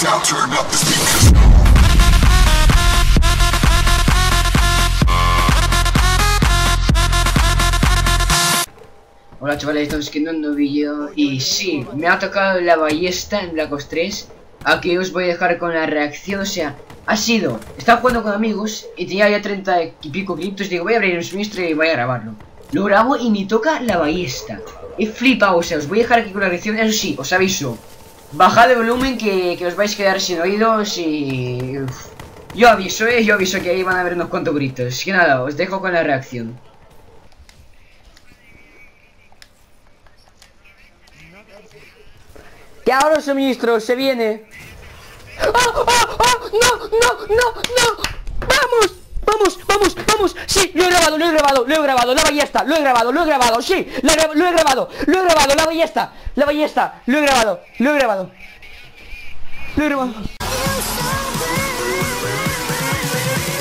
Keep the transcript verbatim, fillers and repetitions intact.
Now turn up the speakers. Hola chavales, estamos viendo un nuevo vídeo. Y sí, me ha tocado la ballesta en Black Ops tres. Aquí os voy a dejar con la reacción. O sea, ha sido, estaba jugando con amigos y tenía ya treinta y pico clips. Digo, voy a abrir un suministro y voy a grabarlo. Lo grabo y me toca la ballesta. He flipado, o sea, os voy a dejar aquí con la reacción. Eso sí, os aviso, bajad el volumen que, que os vais a quedar sin oídos. Y uf. Yo aviso, eh, yo aviso que ahí van a haber unos cuantos gritos. Así que nada, os dejo con la reacción. Que ahora el suministro se viene. ¡Oh, oh, oh! ¡No, no, no, no! ¡Vamos! ¡Vamos, vamos, vamos! ¡Sí! ¡Lo he grabado, lo he grabado, lo he grabado! ¡La ballesta! ¡Lo he grabado, lo he grabado! ¡Sí! ¡Lo he, lo he grabado! ¡Lo he grabado! ¡La ballesta! ¡La ballesta! ¡Lo he grabado! ¡Lo he grabado! ¡Lo he grabado!